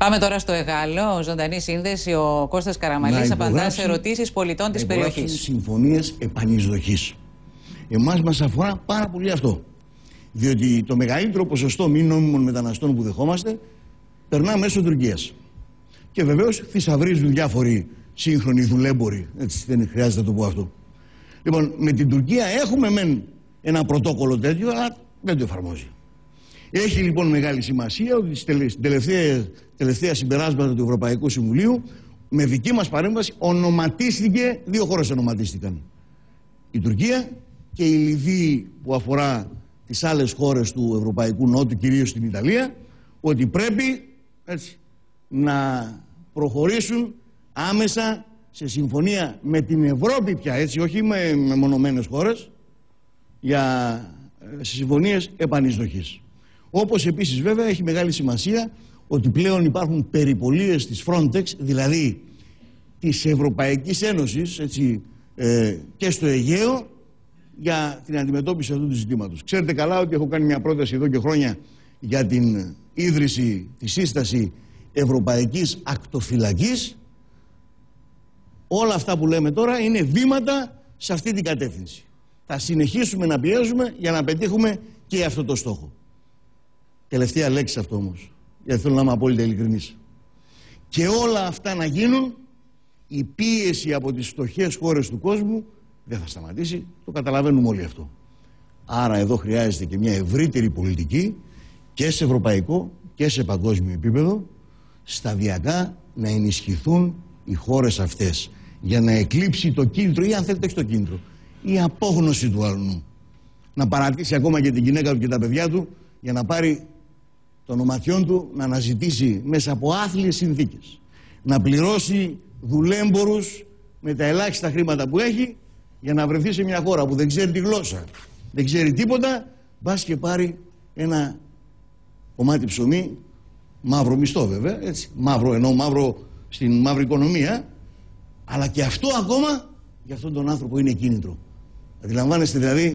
Πάμε τώρα στο Εγάλο. Ζωντανή σύνδεση. Ο Κώστας Καραμαλής απαντά σε ερωτήσεις πολιτών της περιοχής. Συμφωνίες επανεισδοχής. Εμάς μας αφορά πάρα πολύ αυτό. Διότι το μεγαλύτερο ποσοστό μη νόμιμων μεταναστών που δεχόμαστε περνά μέσω Τουρκίας. Και βεβαίως θησαυρίζουν διάφοροι σύγχρονοι δουλέμποροι. Έτσι, δεν χρειάζεται να το πω αυτό. Λοιπόν, με την Τουρκία έχουμε μεν ένα πρωτόκολλο τέτοιο, αλλά δεν το εφαρμόζει. Έχει λοιπόν μεγάλη σημασία ότι στις τελευταία συμπεράσματα του Ευρωπαϊκού Συμβουλίου, με δική μας παρέμβαση, ονοματίστηκε, δύο χώρες ονοματίστηκαν. Η Τουρκία και η Λιβύη, που αφορά τις άλλες χώρες του Ευρωπαϊκού Νότου, κυρίως την Ιταλία, ότι πρέπει έτσι, να προχωρήσουν άμεσα σε συμφωνία με την Ευρώπη πια, έτσι, όχι με μονομένες χώρες, σε συμφωνίες επανεισδοχής. Όπως επίσης βέβαια έχει μεγάλη σημασία ότι πλέον υπάρχουν περιπολίες της Frontex, δηλαδή της Ευρωπαϊκής Ένωσης, έτσι, και στο Αιγαίο, για την αντιμετώπιση αυτού του ζητήματος. Ξέρετε καλά ότι έχω κάνει μια πρόταση εδώ και χρόνια για την ίδρυση, τη σύσταση Ευρωπαϊκής Ακτοφυλακής. Όλα αυτά που λέμε τώρα είναι βήματα σε αυτή την κατεύθυνση. Θα συνεχίσουμε να πιέζουμε για να πετύχουμε και αυτό το στόχο. Τελευταία λέξη αυτό όμως, γιατί θέλω να είμαι απόλυτα ειλικρινής. Και όλα αυτά να γίνουν, η πίεση από τις φτωχές χώρες του κόσμου δεν θα σταματήσει, το καταλαβαίνουμε όλοι αυτό. Άρα εδώ χρειάζεται και μια ευρύτερη πολιτική και σε ευρωπαϊκό και σε παγκόσμιο επίπεδο, σταδιακά να ενισχυθούν οι χώρες αυτές για να εκλείψει το κίνητρο, ή αν θέλετε όχι το κίνητρο, η απόγνωση του άλλου. Να παρατήσει ακόμα και την γυναίκα του και τα παιδιά του για να πάρει των οματιών του, να αναζητήσει μέσα από άθλιες συνθήκες, να πληρώσει δουλέμπορους με τα ελάχιστα χρήματα που έχει για να βρεθεί σε μια χώρα που δεν ξέρει τη γλώσσα, δεν ξέρει τίποτα, μπας και πάρει ένα κομμάτι ψωμί, μαύρο μισθό βέβαια, έτσι, μαύρο, ενώ μαύρο στην μαύρη οικονομία, αλλά και αυτό ακόμα για αυτόν τον άνθρωπο είναι κίνητρο. Αντιλαμβάνεστε δηλαδή